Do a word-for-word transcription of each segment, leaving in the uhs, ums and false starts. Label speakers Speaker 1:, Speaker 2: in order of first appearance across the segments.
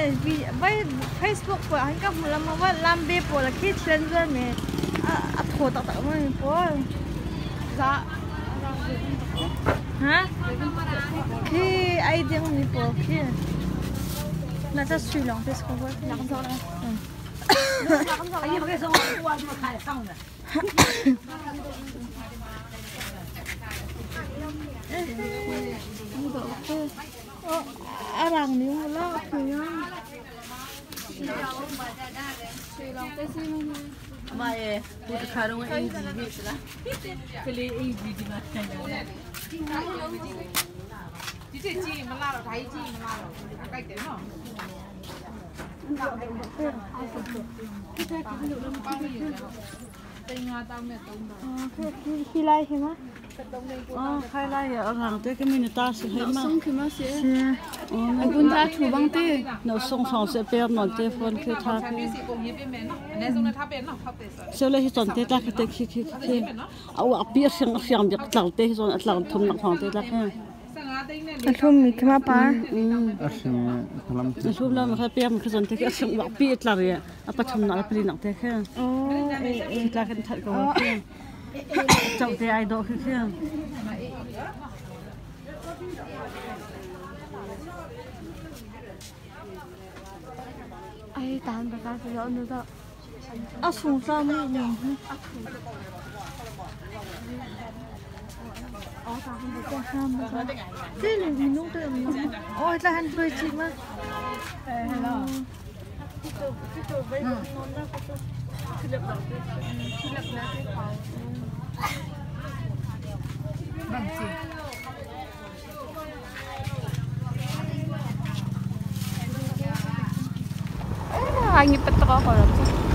Speaker 1: với Facebook của anh các làm mà làm bếp của là khi trên rồi mẹ à thua tao tao mới bố dạ hả khi ai tiếng gì bố khi là cho suy lòng thế không có làm sao đây
Speaker 2: anh em cái xong qua mà khai xong rồi
Speaker 1: à rằng nếu mà lo thì nhá
Speaker 2: mà tôi khai đâu anh gì biết là cái lấy anh gì thì mà
Speaker 3: chị chị chị mà lao thấy chị mà lao à cái thế nào
Speaker 1: khi lại thì má
Speaker 2: ờ khai lại ở hàng tới cái mình ta sẽ thấy mà
Speaker 1: xong khi má sẽ
Speaker 2: anh
Speaker 1: cũng đã thủ bằng tê
Speaker 2: nó xong xong sẽ bé nó té phone khi thà cái sau này chọn té ta cái khi khi khi áo áo bia sang sang việc tàu té chọn tàu thùng nặng hoàng té ta cái
Speaker 1: anh không mình cái má pa
Speaker 4: Asyik dalam
Speaker 2: Nasuh lah macam apa yang macam tu, asyik buat piet lah ya. Apa cuma nak beli nak teh kan?
Speaker 1: oh
Speaker 2: Kita akan tak kau. Jauh teh idol kan?
Speaker 1: ai tàn bạc cái gì nữa đó à xuống sao mới nhỉ ồ tao không được qua ham mà thế là gì nung tươi mà ôi là hắn cười chị mà hello cái chỗ cái chỗ bây giờ nó ra cái chỗ cái lập đầu cái lập lá cái pháo bằng gì anh ấy bắt đầu hỏi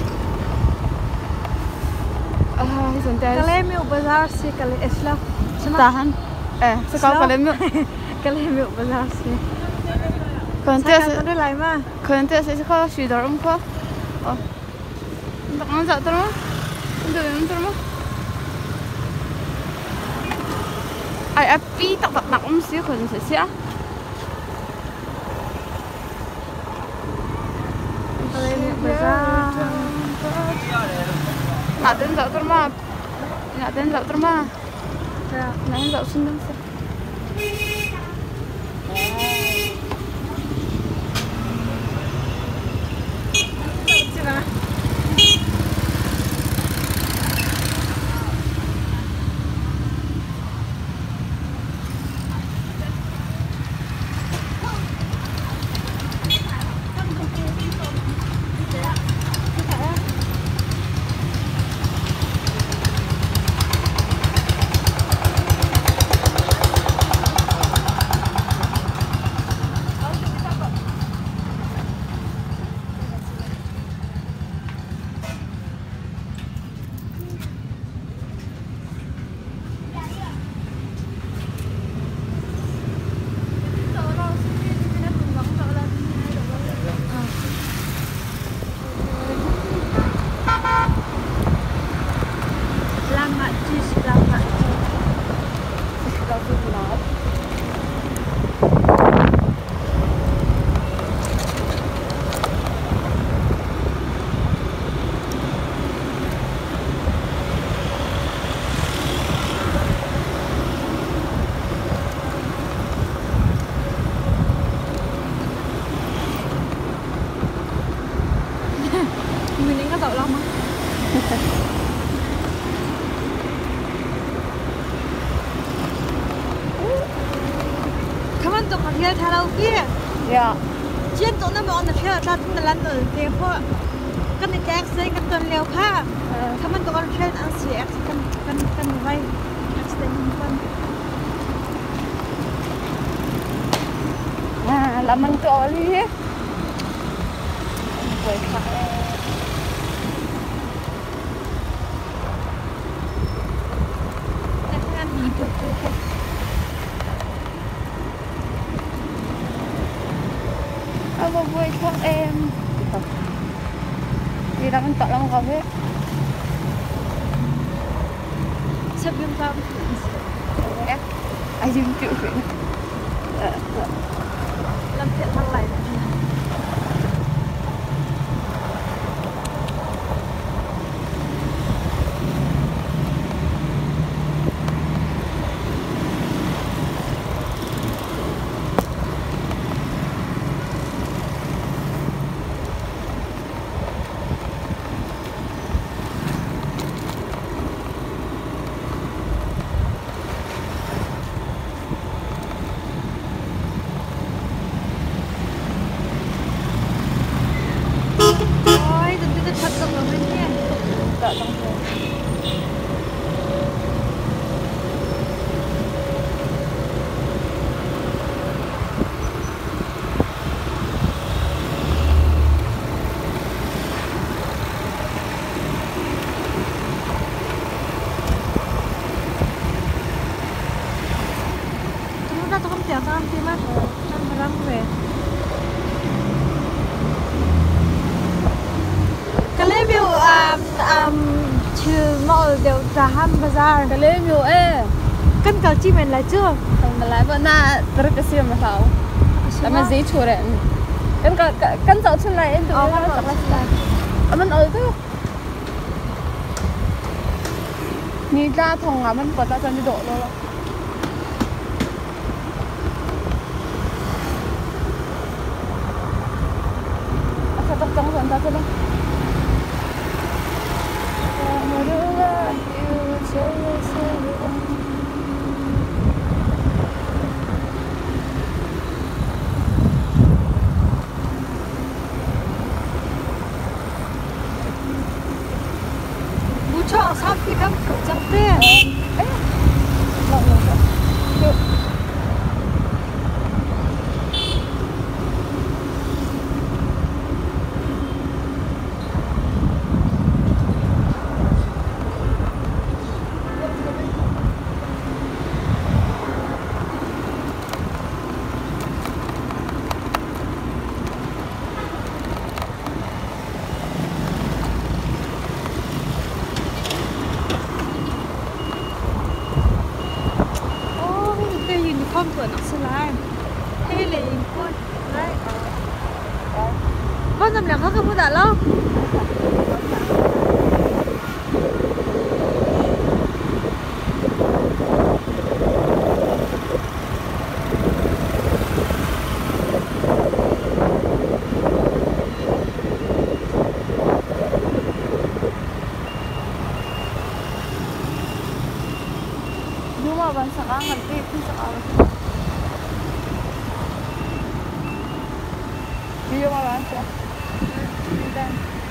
Speaker 1: ah sebentar kalian mau bazar sih kali Islam
Speaker 2: Tahan.
Speaker 1: eh sekarang kalian mau kalian mau bazar sih còn tiếc sẽ đi lại mà còn tiếc sẽ có suy đoán không có ờ bạn ăn dạo tôi mà được ăn tôi mà ai ai pi tắc tắc tắc không xíu còn sẽ xíu nak dan tak terma, nak dan tak terma, nak dan tak senang sih. Kamu tuh pakai thalo kia?
Speaker 2: Ya.
Speaker 1: Chiến tụi nó bọn nó chơi ta tụi nó lăn ở kia thôi. Cái này chắc sẽ cái tuần leo khác. Kamu tuh kalau chơi ăn sih, kan kan kan vay.
Speaker 2: Ah, laman tu oli ya. Boleh pakai.
Speaker 1: Apa buat kau em?
Speaker 2: Di dalam tak lama kafe.
Speaker 1: Sebelum kau
Speaker 2: Ya. Ayam tu.
Speaker 1: làm chuyện thằng này cỡ trong thế. Chúng ta không tiện ăn thì mà ăn răng về. Cái review um um trừ mọi đều Rahan Bazaar.
Speaker 5: Cái review eh.
Speaker 1: Kan kau cimen lah chưa?
Speaker 5: Không là vẫn na terkesir mà sao? Tại mà gì chua đấy. Kan kan kan dạo chân lại em tự nhiên nó lại. À mình ở thế. Ni ra thòng à mình bắt ra chân đi độ luôn. À sao trong rồi ta chưa?
Speaker 1: Cho sao khi em chậm tiền.
Speaker 5: Lộn rồi.
Speaker 1: Con của nó sẽ lại hay là con đấy con làm nào không có đã lâu
Speaker 5: Cuma bangsa kangen itu sekarang. Iya malah.